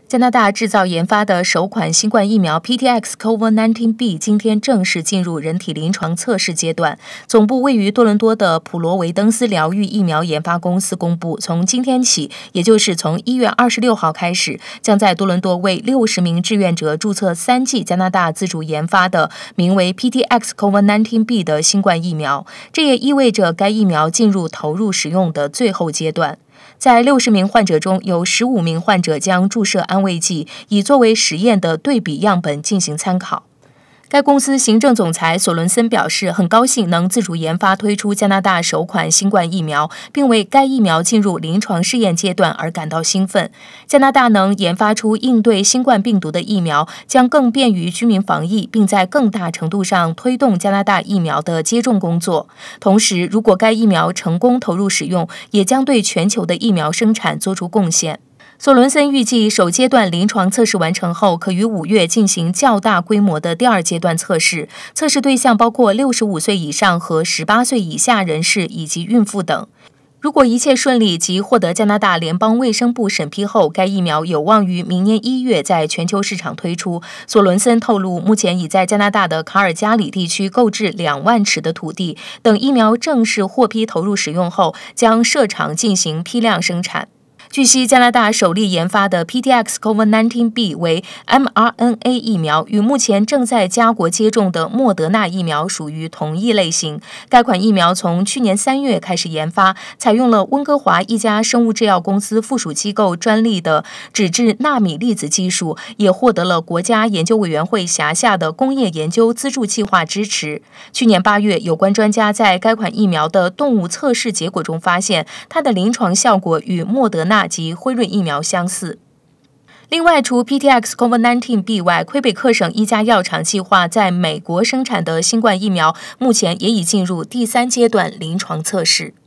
加拿大制造研发的首款新冠疫苗 PTX-COVID-19B 今天正式进入人体临床测试阶段。总部位于多伦多的普罗维登斯疗愈疫苗研发公司公布，从今天起，也就是从1月26号开始，将在多伦多为60名志愿者注册3剂加拿大自主研发的名为 PTX-COVID-19B 的新冠疫苗。这也意味着该疫苗进入投入使用的最后阶段。在60名患者中，有15名患者将注射安慰剂，以作为实验的对比样本进行参考。该公司行政总裁索伦森表示，很高兴能自主研发推出加拿大首款新冠疫苗，并为该疫苗进入临床试验阶段而感到兴奋。加拿大能研发出应对新冠病毒的疫苗，将更便于居民防疫，并在更大程度上推动加拿大疫苗的接种工作。同时，如果该疫苗成功投入使用，也将对全球的疫苗生产做出贡献。索伦森预计，首阶段临床测试完成后，可于5月进行较大规模的第二阶段测试。测试对象包括65岁以上和18岁以下人士以及孕妇等。如果一切顺利及获得加拿大联邦卫生部审批后，该疫苗有望于明年1月在全球市场推出。索伦森透露，目前已在加拿大的卡尔加里地区购置2万尺的土地，等疫苗正式获批投入使用后，将设厂进行批量生产。据悉，加拿大首例研发的 PTX-COVID-19B 为 mRNA 疫苗，与目前正在加国接种的莫德纳疫苗属于同一类型。该款疫苗从去年3月开始研发，采用了温哥华一家生物制药公司附属机构专利的脂质纳米粒子技术，也获得了国家研究委员会辖下的工业研究资助计划支持。去年8月，有关专家在该款疫苗的动物测试结果中发现，它的临床效果与莫德纳及辉瑞疫苗相似。另外，除 PTX-COVID-19B 外，魁北克省一家药厂计划在美国生产的新冠疫苗，目前也已进入第3阶段临床测试。